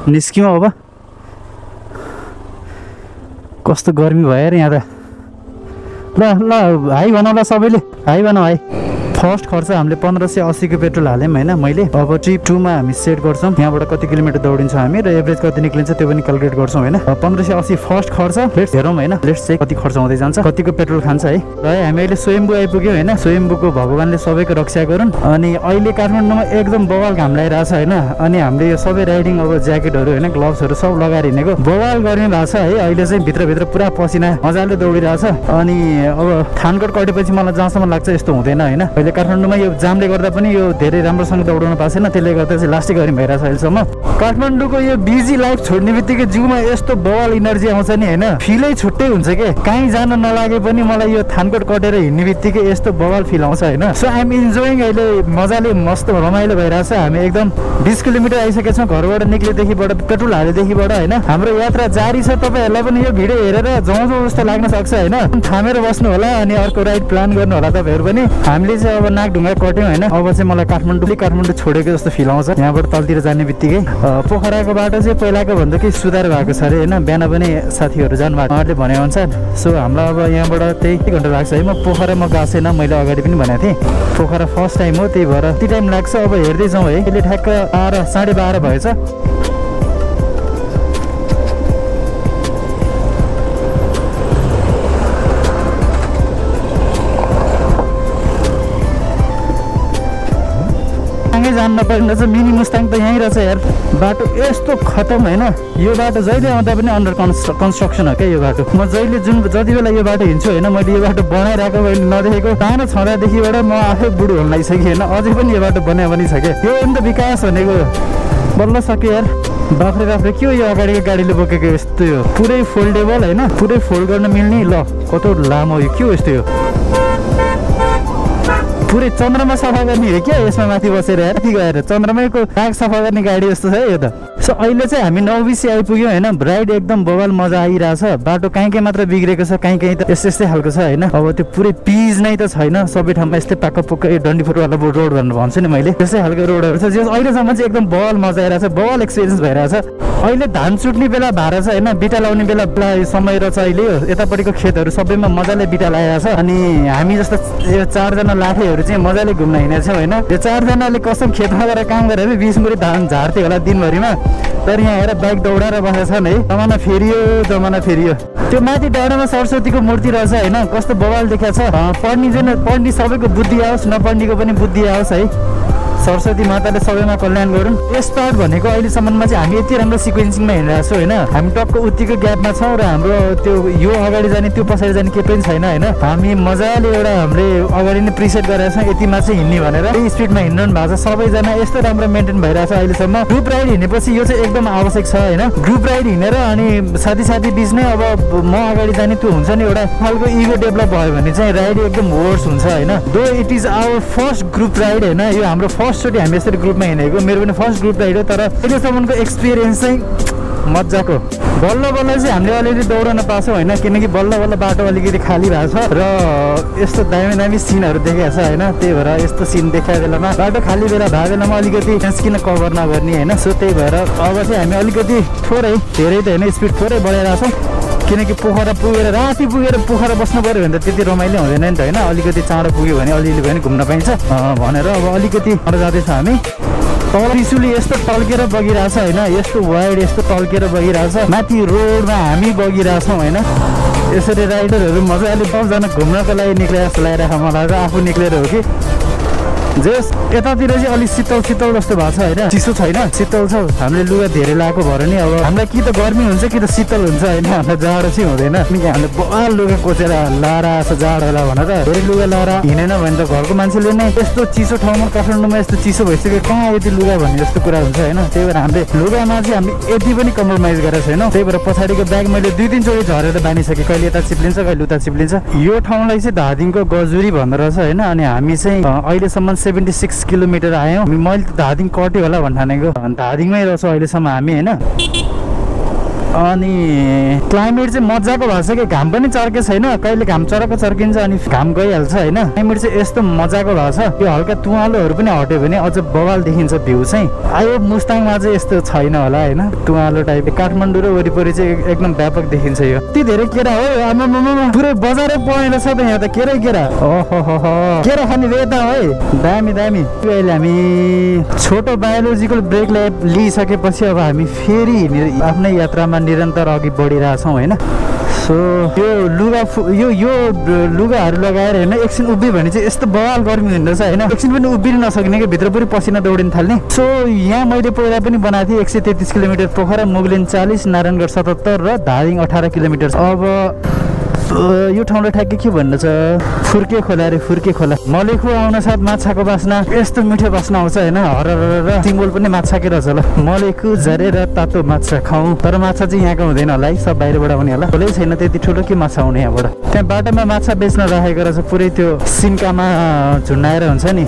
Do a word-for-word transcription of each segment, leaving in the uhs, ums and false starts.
निस्क्यौँ अब। कस्तो गर्मी भयो अरे यहाँ त। ल ल हाई भनौँ ल सबैले, हाई भनौँ हाई। फर्स्ट खर्च हामीले पन्ध्र सय अस्सीको पेट्रोल हाल्यौँ होइन मैले। अब ट्रिप टूमा हामी सेट गर्छौँ यहाँबाट कति किलोमिटर दौडिन्छौँ हामी र एभरेज कति निक्लिन्छ त्यो पनि क्यालकुलेट गर्छौँ होइन। पन्ध्र सय अस्सी फर्स्ट खर्च लेट्स हेरौँ होइन, लेट्स चाहिँ कति खर्च हुँदै जान्छ, कतिको पेट्रोल खान्छ है। र हामी अहिले स्वयम्भू आइपुग्यौँ होइन। स्वयम्भूको भगवान्ले सबैको रक्षा गरून्। अनि अहिले काठमाडौँमा एकदम बवाल घाम लागिरहेछ होइन। अनि हामीले यो सबै राइडिङ अब ज्याकेटहरू होइन ग्लोभ्सहरू सब लगाएर हिँडेको बवाल गर्ने भएको छ है। अहिले चाहिँ भित्रभित्र पुरा पसिना मजाले दौडिरहेछ। अनि अब थानकोट कटेपछि मलाई जहाँसम्म लाग्छ यस्तो हुँदैन होइन। अहिले काठमाडौँमा यो जामले गर्दा पनि यो धेरै राम्रोसँग दौडाउन पाएको छैन, त्यसले गर्दा चाहिँ लास्टै गरी भइरहेछ अहिलेसम्म। काठमाडौँको यो बिजी लाइफ छोड्ने बित्तिकै जिउमा यस्तो बवाल इनर्जी आउँछ नि होइन, फिलै छुट्टै हुन्छ के। कहीँ जान नलागे पनि मलाई यो थानकोट कटेर हिँड्ने बित्तिकै यस्तो बवाल फिल आउँछ होइन। So I am enjoying. अहिले मजाले मस्त रमाइलो भइरहेछ। हामी एकदम बिस किलोमिटर आइसकेका छौँ घरबाट निक्लेदेखिबाट, पेट्रोल हालेदेखिबाट होइन। हाम्रो यात्रा जारी छ। तपाईँहरूलाई पनि यो भिडियो हेरेर जाउँ जाउँ जस्तो लाग्न सक्छ होइन। थामेर बस्नु होला अनि अर्को राइड प्लान गर्नु होला तपाईँहरू पनि। हामीले चाहिँ अब नाकढुङ्गा कट्यौँ होइन। अब चाहिँ मलाई काठमाडौँ काठमाडौँ छोडेको जस्तो फिल आउँछ। यहाँबाट तलतिर जाने बित्तिकै पोखराको बाटो चाहिँ पहिलाको भन्दा केही सुधार भएको छ अरे होइन। बिहान पनि साथीहरू जानु भएको उहाँहरूले भने अनुसार। सो हामीलाई अब यहाँबाट त्यही घन्टा लाग्छ है। म पोखरामा गएको छैन, मैले अगाडि पनि भनेको थिएँ। पोखरा फर्स्ट टाइम हो, त्यही भएर कति टाइम लाग्छ अब हेर्दै जाउँ है। अहिले ठ्याक्क बाह्र साढे बाह्र भएछ। जान नपर्ने रहेछ। मिनी मुस्ताङ त यहीँ रहेछ यार। बाटो यस्तो खतम होइन। यो बाटो जहिले आउँदा पनि अन्डर कन्स्ट्रक्सन हो क्या यो बाटो। म जहिले जुन जति बेला यो बाटो हिँड्छु होइन, मैले यो बाटो बनाइरहेको मैले नदेखेको सानो छँदादेखिबाट म आफै बुढो हुन लागिसकेँ होइन। अझै पनि यो बाटो बनायो भने छ क्या। यो पनि त विकास भनेको बल्ल सक्यो यार। बाफ्रे बाफ्रे के हो यो अगाडिको गाडीले बोकेको यस्तो यो पुरै फोल्डेबल होइन, पुरै फोल्ड गर्न मिल्ने। ल कस्तो लामो यो के हो यस्तो, यो पुरै चन्द्रमा सफा गर्ने हो क्या यसमा माथि बसेर यार। माथि गएर चन्द्रमाको दाग सफा गर्ने गाडी जस्तो छ है यो त। सो अहिले चाहिँ हामी नौबिसी आइपुग्यौँ होइन। राइड एकदम बवाल मजा आइरहेछ। बाटो कहीँ कहीँ मात्र बिग्रेको छ, कहीँ कहीँ त यस्तै यस्तै खालको छ होइन। अब त्यो पुरै पिच नै त छैन, सबै ठाउँमा यस्तै पाक्क पुक्क यो डन्डीफोरवाला रोड भनेर भन्छु नि मैले, त्यस्तै खालको रोडहरू छ। जो अहिलेसम्म चाहिँ एकदम बवाल मजा आइरहेछ, बवाल एक्सपिरियन्स भइरहेछ। अहिले धान सुट्ने बेला भएर छ होइन, बिटा लाउने बेला समय रहेछ अहिले। यतापट्टिको खेतहरू सबैमा मजाले बिटा लगाइरहेछ। अनि हामी जस्तो यो चारजना लाठेहरू चाहिँ मजाले घुम्न हिँडेछौँ होइन। यो चारजनाले कसम खेतमा गएर काम गरेर बिस मुरी धान झार्थे होला दिनभरिमा। तर यहाँ हेर बाइक दौडाएर बसेका छन् है। जमाना फेरियो, जमाना फेरियो। त्यो माथि डाँडामा सरस्वतीको मूर्ति रहेछ होइन, कस्तो बवाल देखाएको छ। पढ्ने चाहिँ पढ्ने सबैको बुद्धि आओस्, नपढ्नेको पनि बुद्धि आओस् है। सरस्वती माताले सबैमा कल्याण गरून्। यस पार्ट भनेको अहिलेसम्ममा चाहिँ हामी यति राम्रो सिक्वेन्सिङमा हिँडिरहेको छौँ होइन। हामी टक्क उत्तिको ग्यापमा छौँ र हाम्रो त्यो यो अगाडि जाने त्यो पछाडि जाने केही पनि छैन होइन। हामी मजाले एउटा हामीले अगाडि नै प्रिसेट गरेर छौँ यतिमा चाहिँ हिँड्ने भनेर। त्यही स्पिडमा हिँड्नु भएको छ सबैजना। यस्तो राम्रो मेन्टेन भइरहेछ अहिलेसम्म। ग्रुप राइड हिँडेपछि यो चाहिँ एकदम आवश्यक छ होइन। ग्रुप राइड हिँडेर अनि साथी साथी बिच नै अब म अगाडि जाने त्यो हुन्छ नि, एउटा खालको इगो डेभलप भयो भने चाहिँ राइड एकदम वर्स हुन्छ होइन। Though it is our first group ride होइन। यो हाम्रो फर्स्टचोटि हामी यसरी ग्रुपमा हिँडेको, मेरो पनि फर्स्ट ग्रुप राइड हो। तर अहिलेसम्मको एक्सपिरियन्स चाहिँ मजाको। बल्ल बल्ल चाहिँ हामीले अलिअलि दौडन पाउँछौँ होइन, किनकि बल्ल बल्ल बाटो अलिकति खाली भएको छ र यस्तो दामी दामी सिनहरू देखाएको छ होइन। त्यही भएर यस्तो सिन देखाएको बेलामा बाटो खाली बेला भएको बेलामा अलिकति किन कभर नगर्ने होइन। सो त्यही भएर अब चाहिँ हामी अलिकति थोरै धेरै त होइन स्पिड थोरै बढाइरहेको छौँ, किनकि पोखरा पुगेर राति पुगेर पोखरा बस्नु पऱ्यो भने त त्यति रमाइलो हुँदैन नि त होइन। अलिकति चाँडो पुग्यो भने अलिअलि पनि घुम्न पाइन्छ भनेर अब अलिकति टाढो जाँदैछ हामी। तल त्रिशुली यस्तो टल्केर बगिरहेछ होइन, यस्तो वाइड यस्तो टल्केर बगिरहेछ। माथि रोडमा हामी बगिरहेछौँ होइन। यसरी राइडरहरू मजाले दसजना घुम्नको लागि निक्ले जस्तो लागिरहेको मलाई। आफू निक्लेर हो कि जस यतातिर चाहिँ अलिक शीतल शीतल जस्तो भएको छ होइन। चिसो छैन, शीतल छ। हामीले लुगा धेरै लगाएको भएर नि अब हामीलाई कि त गर्मी हुन्छ कि त शीतल हुन्छ होइन। हामीलाई जाडो चाहिँ हुँदैन, किनकि हामीले बल लुगा कोचेर लाएर आएको जाडो होला भनेर धेरै लुगा लाएर हिँडेन भने त घरको मान्छेले नै यस्तो चिसो ठाउँमा काठमाडौँमा यस्तो चिसो भइसक्यो कहाँ यति लुगा भन्ने जस्तो कुरा हुन्छ होइन। त्यही भएर हामीले लुगामा चाहिँ हामी यति पनि कम्प्रोमाइज गरेको छैनौँ। त्यही भएर पछाडिको ब्याग मैले दुई तिनचोटि झरेर बानिसकेँ, कहिले यता चिप्लिन्छ कहिले उता चिप्लिन्छ। यो ठाउँलाई चाहिँ धादिङको गजुरी भन्दो रहेछ होइन। अनि हामी चाहिँ अहिलेसम्म सेभेन्टी सिक्स किलोमिटर आयौँ। मैले त धादिङ कट्यो होला भन्ठानेको, धादिङमै रहेछ अहिलेसम्म हामी होइन। अनि क्लाइमेट चाहिँ मजाको भएको छ कि घाम पनि चर्के छैन, कहिले घाम चरक चर्किन्छ अनि घाम गइहाल्छ होइन। क्लाइमेट चाहिँ यस्तो मजाको भएको छ, यो हल्का तुवालोहरू पनि हट्यो भने अझ बवाल देखिन्छ भ्यू चाहिँ। आयो मुस्ताङमा चाहिँ यस्तो छैन होला होइन, तुवालो टाइप। काठमाडौँ र वरिपरि चाहिँ एकदम व्यापक देखिन्छ यो। यति धेरै केरा हो आमामामा, पुरै बजारै परेर छ त यहाँ त केरै केरा। ओहो केरा खाने रेता है, दामी दामी। अहिले हामी छोटो बायोलोजिकल ब्रेक लिइसकेपछि अब हामी फेरि आफ्नै यात्रामा निरन्तर अघि बढिरहेछौँ होइन। सो यो लुगा यो यो लुगाहरू लगाएर होइन एकछिन उभियो भने चाहिँ यस्तो बवाल गर्मी हुँदो रहेछ होइन, एकछिन पनि उभिन नसक्ने कि भित्र पनि पसिना दौडिन थाल्ने। सो यहाँ मैले पहिला पनि बनाएको थिएँ एक सय तेत्तिस किलोमिटर पोखरा, मुगलिन चालिस, नारायणगढ सतहत्तर र धादिङ अठार किलोमिटर। अब यो ठाउँलाई ठ्याक्कै के भन्नु छ, फुर्के खोला रे फुर्के खोला। मलेखु आउन साथ माछाको बास्ना, यस्तो मिठो बास्ना आउँछ होइन। हरर सिम्बोल पनि माछाकै रहेछ ल। मलेखु झरेर तातो माछा खाउँ, तर माछा चाहिँ यहाँको हुँदैन होला है, सब बाहिरबाट आउने होला। ठुलै छैन त्यति ठुलो के माछा आउने यहाँबाट। त्यहाँ बाटोमा माछा बेच्न राखेको रहेछ, पुरै त्यो सिन्कामा झुन्डाएर हुन्छ नि।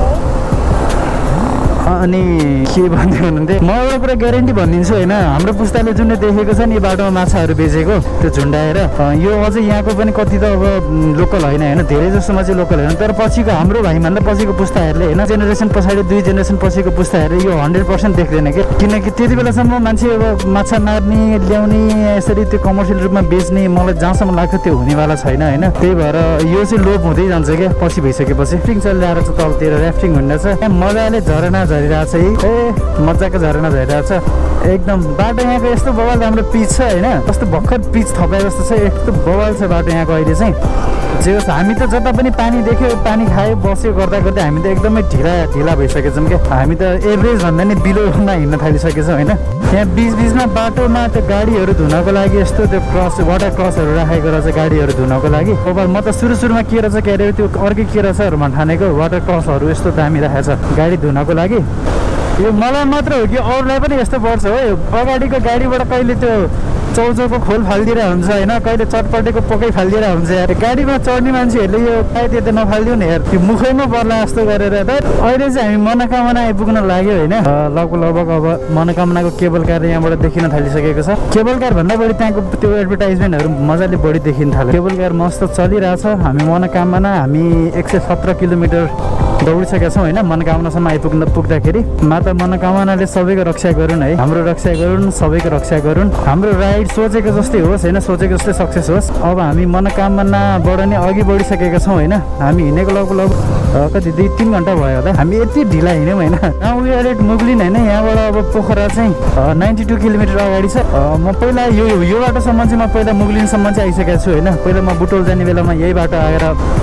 अनि के भन्दै हुनुहुन्थ्यो, म एउटा कुरा ग्यारेन्टी भनिदिन्छु होइन, हाम्रो पुस्ताले जुन देखेको छ नि बाटोमा माछाहरू बेचेको त्यो झुन्डाएर, यो अझै यहाँको पनि कति त अब लोकल होइन होइन, धेरै जसोमा चाहिँ लोकल होइन। तर पछिको हाम्रो भाइभन्दा पछिको पुस्ताहरूले होइन, जेनेरेसन पछाडि दुई जेनेरेसन पछिको पुस्ताहरूले यो हन्ड्रेड पर्सेन्ट देख्दैन कि, किनकि त्यति बेलासम्म मान्छे अब माछा मार्ने ल्याउने यसरी त्यो कमर्सियल रूपमा बेच्ने मलाई जहाँसम्म लाग्छ त्यो हुनेवाला छैन होइन। त्यही भएर यो चाहिँ लोप हुँदै जान्छ क्या पछि भइसकेपछि। ऱ्याफ्टिङ चलिरहेको छ तलतिर, ऱ्याफ्टिङ हुँदैछ त्यहाँ मजाले झरना झरिरहेछ है, ए मजाको झरना झरिरहेछ एकदम। बाटो यहाँको यस्तो बवाल राम्रो पिच छ होइन, कस्तो भर्खर पिच थपाए जस्तो छ, यस्तो बवाल छ बाटो यहाँको अहिले चाहिँ। जे होस् हामी त जता पनि पानी देख्यो, पानी खायो, बस्यो गर्दा गर्दै हामी त एकदमै ढिला ढिला भइसकेछौँ क्या। हामी त एभरेज भन्दा नि बिलोमा हिँड्न थालिसकेछौँ होइन। यहाँ बिच बिचमा बाटोमा त्यो गाडीहरू धुनको लागि यस्तो त्यो क्रस वाटर क्रसहरू राखेको रहेछ गाडीहरू धुनको लागि। अब म त सुरु सुरुमा के रहेछ के अरे त्यो अर्कै के रहेछहरू ठानेको, वाटर क्रसहरू यस्तो दामी राखेको छ गाडी धुनको लागि। यो मलाई मात्र हो कि अरूलाई पनि यस्तो पर्छ हो, अगाडिको गाडीबाट कहिले त्यो चौचौको खोल फालिदिएर हुन्छ होइन, कहिले चटपटेको पोकै फालिदिएर हुन्छ यार। गाडीमा चढ्ने मान्छेहरूले यो सायद यता नफालिदियो नि यार, त्यो मुखैमा पर्ला जस्तो गरेर। त अहिले चाहिँ हामी मनोकामना आइपुग्न लाग्यो होइन। लगभग लगभग अब मनोकामनाको केबल कार यहाँबाट देखिन थालिसकेको छ। केबल कार भन्दा बढी त्यहाँको त्यो एडभर्टाइजमेन्टहरू मजाले बढी देखिन थाल्यो। केबल कार मस्त चलिरहेछ। हामी मनोकामना हामी एक सय सत्र किलोमिटर दौडिसकेका छौँ होइन मनोकामनासम्म आइपुग्न पुग्दाखेरि। माता मनोकामनाले सबैको रक्षा गरून् है, हाम्रो रक्षा गरून्, सबैको रक्षा गरून्। हाम्रो राइड सोचेको जस्तै होस् होइन, सोचेको जस्तै सक्सेस होस्। अब हामी मनोकामनाबाट नै अघि बढिसकेका छौँ होइन। हामी हिँडेको लगभग लगभग कति दुई तिन घन्टा भयो होला, हामी यति ढिला हिँड्यौँ होइन। गाउँ डाइरेक्ट मुगलिन होइन, यहाँबाट अब पोखरा चाहिँ नाइन्टी टू किलोमिटर अगाडि छ। म पहिला यो यो बाटोसम्म चाहिँ म पहिला मुगलिनसम्म चाहिँ आइसकेको छु होइन। पहिला म बुटोल जाने बेलामा यही बाटो आएर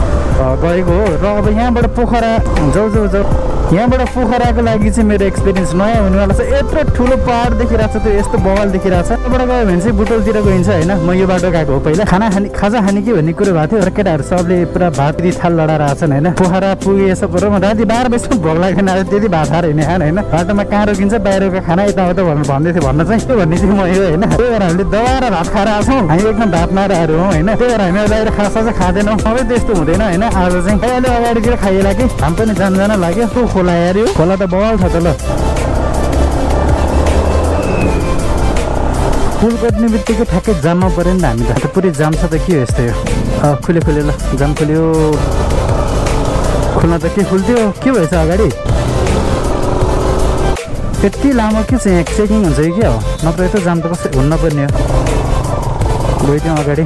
गएको हो र अब यहाँबाट पोखरा जाउ जाउ जाउ यहाँबाट पोखराको लागि चाहिँ मेरो एक्सपिरियन्स नयाँ हुनेवाला छ। यत्रो ठुलो पहाड देखिरहेको छ, त्यो यस्तो बवाल देखिरहेको छ। यहाँबाट गयो भने चाहिँ बुटोलतिर गइन्छ होइन। म यो बाटो गएको हो पहिला। खाना खाने खाजा खाने कि भन्ने कुरो भएको थियो र केटाहरू सबले पुरा भात यदि थाल लडाएर आछन् होइन। पोखरा पुगे यसो कुरो म राति बाह्र बजीसम्म भोक लागेन, त्यति भात खाएर हिँड्ने खान होइन। बाटोमा कहाँ रोकिन्छ बाहिरको खाना यताउता भन्नु भन्दै थियो भन्न चाहिँ त्यो भन्ने चाहिँ म यो होइन। त्यही भएर हामीले दबाएर भात खाएर आछौँ, हामी एकदम भात मारेहरू हौँ होइन। त्यही भएर हामी बाहिर खासा चाहिँ खाँदैनौँ, सबै त्यस्तो हुँदैन होइन। आज चाहिँ अहिले अगाडितिर खाइएला कि हामी पनि जान जान लाग्यो। त्यो खोला हेऱ्यो, खोला त बवाल छ त ल। पुल कट्ने बित्तिकै ठ्याक्कै जाममा पऱ्यो नि त हामी त। पुरै जाम छ त के हो यस्तो यो। खुल्यो खुल्यो ल, जाम खुल्यो। खुल्न त के खुल्थ्यो, के भएछ अगाडि यति लामो के छ यहाँ चेकिङ हुन्छ कि के हो, नत्र यस्तो जाम त कसै हुन्न पर्ने हो। गइदिउँ अगाडि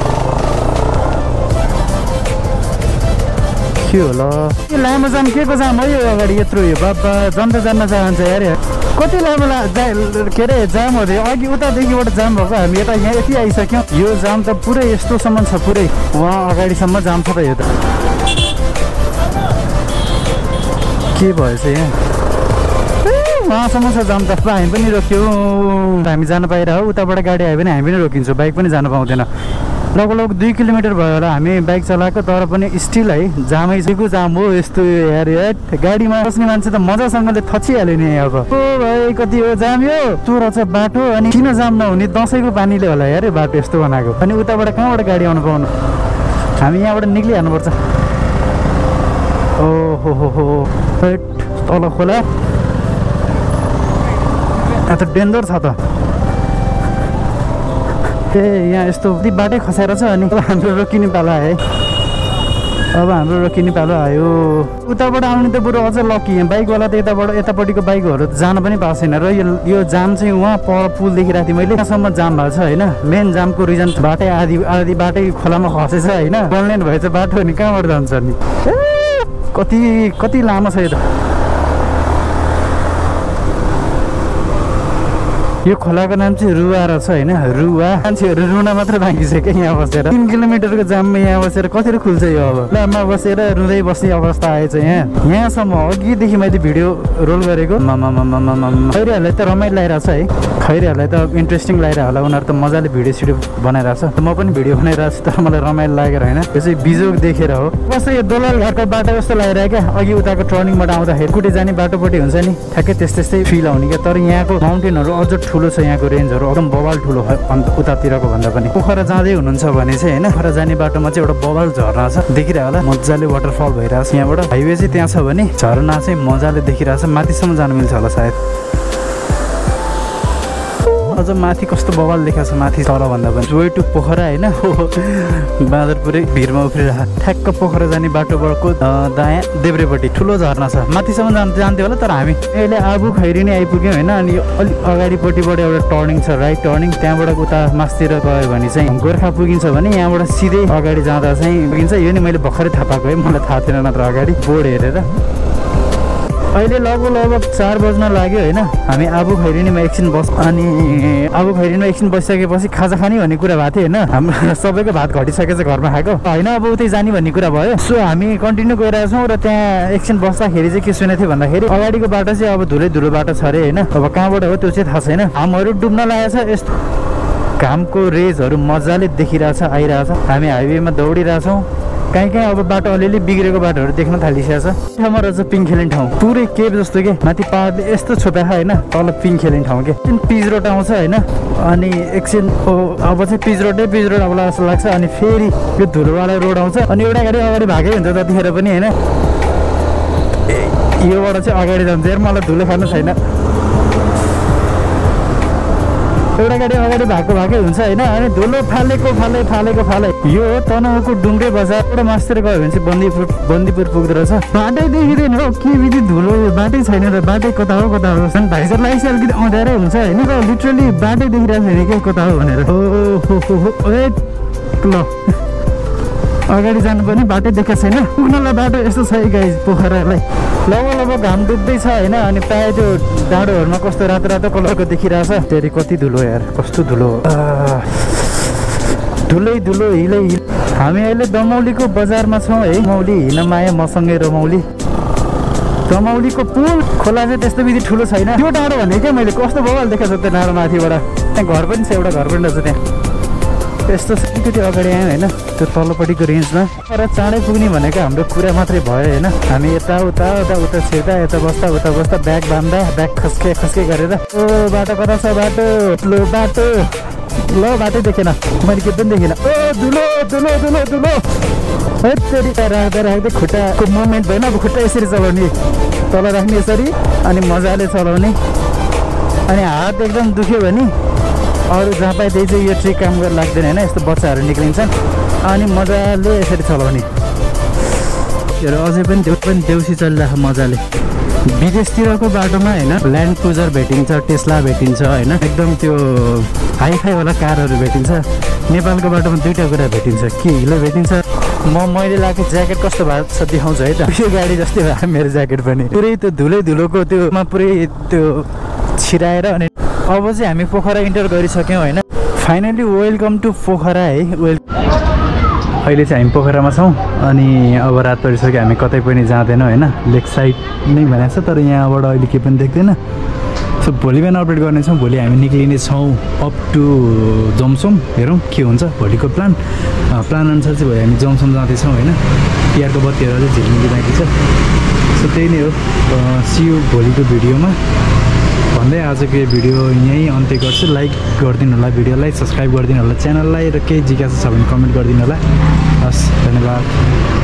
के होला यो लामो जाम, के को जाम हो यो अगाडि यत्रो यो बाबा। जनता जान्न चाहन्छ यार, कति लामो ला के अरे जाम हो अघि उतादेखिबाट जाम भएको, हामी यता यहाँ यति आइसक्यौँ। यो जाम त पुरै यस्तोसम्म छ, पुरै वहाँ अगाडिसम्म जाम छ त। यो त के भएछ यहाँ, वहाँसम्म छ जाम त। हामी पनि रोक्यौँ, हामी जान पाइरह हो। उताबाट गाडी आयो भने हामी पनि रोकिन्छौँ, बाइक पनि जानु पाउँदैन। लगभग लगभग दुई किलोमिटर भयो होला हामी बाइक चलाएको, तर पनि स्टिल है जामै चाहिँ जाम हो यस्तो यार। यार गाडीमा बस्ने मान्छे त मजासँगले थचिहाल्यो नि अब। ओ भाइ कति हो जाम यो, चोर छ बाटो। अनि किन जाम नहुने, दसैँको पानीले होला यार बाटो यस्तो बनाएको। अनि उताबाट कहाँबाट गाडी आउनु पाउनु, हामी यहाँबाट निक्लिहाल्नुपर्छ। ओहो हो हो तल खोला त डेन्जर छ त। ए यहाँ यस्तो बाटै खसाएर छ अनि हाम्रो रोकिने पालो है अब हाम्रो रोकिने पालो आयो उताबाट आउने त बरु अझ लकी यहाँ बाइकवाला त यताबाट यतापट्टिको बाइकहरू जान पनि पाएको छैन र यो यो जाम चाहिँ उहाँ पर पुल देखिरहेको थिएँ मैले त्यहाँसम्म जाम भएको छ होइन मेन जामको रिजन बाटै आधी आधी बाटै खोलामा खसेछ होइन बन्लेन भएछ बाटो अनि कहाँबाट जान्छ नि कति कति लामो छ यो त यो खोलाको नाम चाहिँ रुवा रहेछ होइन रुवा मान्छेहरू रुन मात्र बाँकी छ क्या यहाँ बसेर तिन किलोमिटरको जाममा यहाँ बसेर कसरी खुल्छ यो अब लाममा बसेर रुँदै बस्ने अवस्था आएछ यहाँ यहाँसम्म अघिदेखि मैले भिडियो रोल गरेको खैरीहरूलाई त रमाइलो लगाइरहेछ है खैरीहरूलाई त इन्ट्रेस्टिङ लगाइरहेको होला उनीहरू त मजाले भिडियो सिडियो बनाइरहेछ म पनि भिडियो बनाइरहेको छु तर मलाई रमाइलो लागेर होइन यो चाहिँ बिजोग देखेर हो कस्तो यो दोलाल घरको बाटो जस्तो लागिरहेको क्या अघि उताको टर्निङबाट आउँदाखेरि कुटे जाने बाटोपट्टि हुन्छ नि ठ्याक्कै त्यस्तै त्यस्तै फिल आउने क्या तर यहाँको माउन्टेनहरू अझ ठुलो छ यहाँको रेन्जहरू एकदम बवाल ठुलो अन्त उतातिरको भन्दा पनि पोखरा जाँदै हुनुहुन्छ भने चाहिँ होइन पोखरा जाने बाटोमा चाहिँ एउटा बवाल झरना छ देखिरहेको होला मजाले वाटरफल भइरहेको छ यहाँबाट हाइवे चाहिँ त्यहाँ छ भने झरना चाहिँ मजाले देखिरहेको छ माथिसम्म जानु मिल्छ होला सायद अझ माथि कस्तो बवाल देखाएको छ माथि तलभन्दा पनि वे टु पोखरा होइन बाँदरपुरै भिरमा उफ्रिरहेको ठ्याक्क पोखरा जाने बाटोबाटको दायाँ देब्रेपट्टि ठुलो झरना छ माथिसम्म जान जान्थ्यो होला तर हामी अहिले आबु खैरी नै आइपुग्यौँ होइन अनि अलिक अगाडिपट्टिबाट एउटा टर्निङ छ राइट टर्निङ त्यहाँबाट उता मासतिर गयो भने चाहिँ गोर्खा पुगिन्छ भने यहाँबाट सिधै अगाडि जाँदा चाहिँ पुगिन्छ यो नि मैले भर्खरै थाहा पाएको है मलाई थाहा थिएन नत्र अगाडि बोर्ड हेरेर अहिले लगभग लगभग चार बज्न लाग्यो होइन हामी आबु खैरिनीमा एकछिन बस अनि आबु खैरिनीमा एकछिन बसिसकेपछि खाजा खाने भन्ने कुरा भएको थियो होइन हाम्रो सबैको भात घटिसकेको छ घरमा खाएको होइन अब उतै जाने भन्ने कुरा भयो सो हामी कन्टिन्यू गइरहेको छौँ र त्यहाँ एकछिन बस्दाखेरि चाहिँ के सुनेको थियो भन्दाखेरि अगाडिको बाटो चाहिँ अब धुलै धुलो बाटो छ अरे होइन अब कहाँबाट हो त्यो चाहिँ थाहा छैन घामहरू डुब्न लागेको छ यस्तो घामको रेजहरू मजाले देखिरहेछ आइरहेछ हामी हाइवेमा दौडिरहेछौँ कहीँ कहीँ अब बाटो अलिअलि बिग्रेको बाटोहरू देख्न थालिसकेको छ ठाउँमा रहेछ पिङ खेल्ने ठाउँ पुरै केब जस्तो के माथि पहाडले यस्तो छोपा होइन तल पिङ खेल्ने ठाउँ के एकछिन पिच रोड आउँछ होइन अनि एकछिन अब चाहिँ पिच रोडै पिच रोड आउला जस्तो लाग्छ अनि फेरि यो धुलोवाला रोड आउँछ अनि एउटा गाडी अगाडि भागै हुन्छ त्यतिखेर पनि होइन योबाट चाहिँ अगाडि जान्छ यार मलाई धुलो खानु छैन एउटा गाडी अगाडि भएको भएकै हुन्छ होइन अनि धुलो फालेको फाले फालेको फाले यो हो तनहुको डुङ्ग्रे बजार एउटा मासतिर गयो भने चाहिँ बन्दीपुर बन्दीपुर पुग्दो रहेछ बाटै देखिँदैन हो के विधि धुलो बाटै छैन र बाटै कता हो कता हो अनि भाइसरलाई चाहिँ अलिकति अँध्यारै हुन्छ होइन र लिटरली बाटै देखिरहेको छैन के कता हो भनेर हो ए ल अगाडि जानुपर्ने बाटै देखाएको छैन पुग्नलाई बाटो यस्तो छ गाइस पोखरालाई लगभग लगभग घाम डुब्दैछ होइन अनि प्रायः त्यो डाँडोहरूमा कस्तो रातो रातो कलरको देखिरहेछ फेरि कति धुलो यार कस्तो धुलो धुलै धुलो हिलै हिल हामी अहिले दमौलीको बजारमा छौँ है दमौली हिँड्न माया मसँगै रमौली दमौलीको पुल खोला चाहिँ त्यस्तो विधि ठुलो छैन त्यो डाँडो भने क्या मैले कस्तो बवाल देखाएको छ त्यो डाँडो माथिबाट त्यहाँ घर पनि छ एउटा घर पनि रहेछ त्यहाँ यस्तो अलिकति अगाडि आयो होइन त्यो तल्लोपट्टिको रेन्जमा तर चाँडै पुग्ने भनेको हाम्रो कुरा मात्रै भयो होइन हामी यता उता उता उता छिर्दा यता बस्दा उता बस्दा ब्याग बाँध्दा ब्याग खस्के खस्के गरेर ओ बाटो कता छ बाटो लो बाटो ल बाटै देखेन मैले के पनि देखेन ओ धुलो धुलो धुलो धुलो है राख्दा राख्दै खुट्टाको मुभमेन्ट भएन अब खुट्टा यसरी चलाउने तल राख्ने यसरी अनि मजाले चलाउने अनि हात एकदम दुख्यो भने अरू जहाँ पाए त्यही चाहिँ यो ट्रिक काम गरेर लाग्दैन होइन यस्तो बच्चाहरू निक्लिन्छन् अनि मजाले यसरी चलाउने र अझै पनि देउ पनि देउसी चलिरहेको मजाले विदेशतिरको बाटोमा होइन ल्यान्ड क्रुजर भेटिन्छ टेस्ला भेटिन्छ होइन एकदम त्यो हाइफाईवाला कारहरू भेटिन्छ नेपालको बाटोमा दुईवटा कुरा भेटिन्छ के हिलो भेटिन्छ म मैले लगाएको ज्याकेट कस्तो भएको छ देखाउँछु है त यो गाडी जस्तै भयो मेरो ज्याकेट पनि पुरै त्यो धुलै धुलोको त्योमा पुरै त्यो छिराएर अनि अब चाहिँ हामी पोखरा इन्टर गरिसक्यौँ होइन फाइनली वेलकम टु पोखरा है वेल अहिले चाहिँ हामी पोखरामा छौँ अनि अब रात परिसक्यो हामी कतै पनि जाँदैनौँ होइन लेक साइड नै भनेको छ तर यहाँबाट अहिले केही पनि देख्दैन सो भोलि बिहान अपडेट गर्नेछौँ भोलि हामी निक्लिने छौँ अप टु जमसोम हेरौँ के हुन्छ भोलिको प्लान प्लान अनुसार चाहिँ भोलि हामी जमसोम जाँदैछौँ होइन तिहारको बत्तीहरू अझै झिल्मिली बाँकी छ सो त्यही नै हो सियु भोलिको भिडियोमा भन्दै आजको यो भिडियो यहीँ अन्त्य गर्छु लाइक गरिदिनु होला भिडियोलाई सब्सक्राइब गरिदिनु होला च्यानललाई र केही जिज्ञासा छ भने कमेन्ट गरिदिनु होला हस् धन्यवाद।